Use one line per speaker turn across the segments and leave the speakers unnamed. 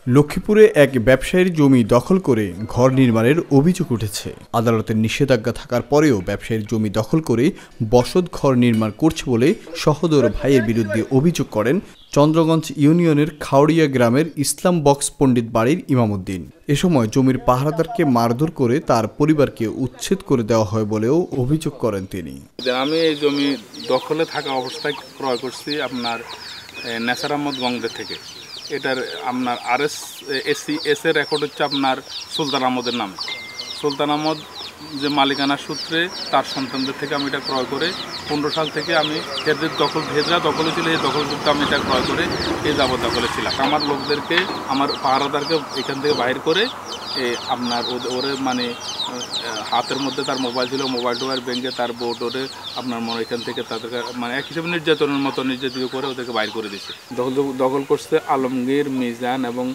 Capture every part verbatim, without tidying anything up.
লক্ষ্মীপুরে এক ব্যবসায়ীর জমি দখল করে ঘর নির্মাণের অভিযোগ উঠেছে। আদালতের নিষেধাজ্ঞা থাকার পরেও ব্যবসায়ীর জমি দখল করে বসত ঘর নির্মাণ করছে বলে সহোদর ভাইয়ের বিরুদ্ধে অভিযোগ করেন চন্দ্রগঞ্জ ইউনিয়নের খাওড়িয়া গ্রামের ইসলাম বক্স পণ্ডিত বাড়ির ইমামউদ্দিন। এ সময় জমির পাহারাদারকে মারধর করে তার পরিবারকে উচ্ছেদ করে দেওয়া হয় বলেও অভিযোগ করেন তিনি।
আমি এই জমি দখলে থাকা অবস্থায় ক্রয় করছি আপনার নেসার আহমদ গঙ্গের থেকে। এটার আপনার আর এস এসি এস এর রেকর্ড হচ্ছে আপনার সুলতান আহমদের নামে। সুলতান আহমদ যে মালিকানার সূত্রে তার সন্তানদের থেকে আমি এটা ক্রয় করে পনেরো সাল থেকে আমি এদের দখল ভেজা দখলে ছিল, এই দখল করতে আমি এটা ক্রয় করে এই যাবত দখলে ছিলাম। আমার লোকদেরকে আমার পাহারাদারকে এখান থেকে বাইর করে আপনার ওরে মানে হাতের মধ্যে তার মোবাইল ছিল, মোবাইল টোবাইল ব্যাংকে তার বোর্ড ওরে আপনার মনে এখান থেকে তাদেরকে মানে এক হিসেবে নির্যাতনের মতো নির্যাতিত করে ওদেরকে বাইর করে দিচ্ছে। দখল দখল করছে আলমগীর, মিজান এবং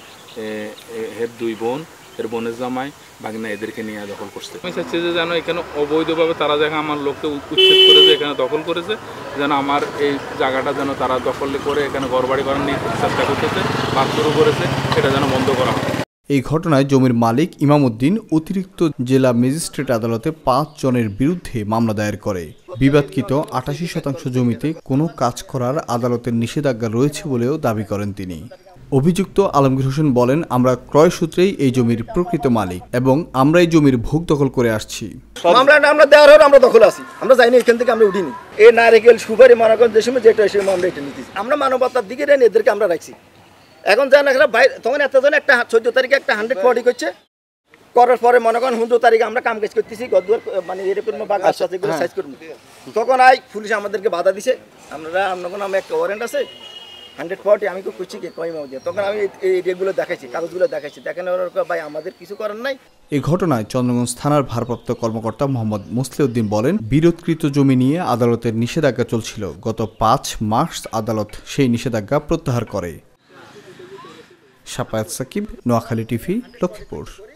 হের দুই বোন, এর বোনের জামাই ভাগনা, এদেরকে নিয়ে দখল করছে। আমি চাচ্ছি যে যেন এখানে অবৈধভাবে তারা যেন আমার লোককে উচ্ছেদ করেছে, এখানে দখল করেছে, যেন আমার এই জায়গাটা যেন তারা দখল করে এখানে ঘরবাড়ি করার নিয়ে চেষ্টা করতেছে বা শুরু করেছে, এটা যেন বন্ধ করা হয়।
এই ঘটনায় জমির মালিক ইমামউদ্দিন অতিরিক্ত জেলা ম্যাজিস্ট্রেট আদালতে পাঁচ জনের বিরুদ্ধে মামলা দায়ের করে। বিবাদকৃত আটাশি শতাংশ জমিতে কোনো কাজ করার আদালতের নিষেধাজ্ঞা রয়েছে বলেও দাবি করেন তিনি। অভিযুক্ত আলমগীর হোসেন বলেন, আমরা ক্রয় সূত্রেই এই জমির প্রকৃত মালিক এবং আমরা এই জমির ভোগ দখল করে আসছি।
মামলাটা আমরা দেওয়ার হলে আমরা দখল আছি, আমরা যাইনি, এখান থেকে আমরা উঠিনি। এই নারিকেল সুপারি মানাগঞ্জ যে সময় যেটা এসে আমরা এটা নিতেছি, আমরা মানবতার দিকে রেন এদেরকে আমরা রাখছি। এখন জান ভাই তখন এতজন একটা চোদ্দ তারিখে একটা হান্ড্রেড ফর্টি করছে, করার পরে মনে করেন হুন্দু তারিখে আমরা কাম কাজ করতেছি, গদুয়ার মানে এরকম বা গাছ সাথেগুলো সাইজ করবো। তখন আই পুলিশ আমাদেরকে বাধা দিছে, আমরা আপনার আমার একটা ওয়ারেন্ট আছে হান্ড্রেড ফর্টি, আমি তো করছি কি কই দিয়ে। তখন আমি এই এরিয়াগুলো দেখাইছি, কাগজগুলো দেখাইছি, দেখানোর ভাই আমাদের কিছু করার নাই।
এই ঘটনায় চন্দ্রগঞ্জ থানার ভারপ্রাপ্ত কর্মকর্তা মোহাম্মদ মুসলিউদ্দিন বলেন, বিরোধকৃত জমি নিয়ে আদালতের নিষেধাজ্ঞা চলছিল। গত পাঁচ মার্চ আদালত সেই নিষেধাজ্ঞা প্রত্যাহার করে। সাপায়াত সাকিব, নোয়াখালী টিভি, লক্ষ্মীপুর।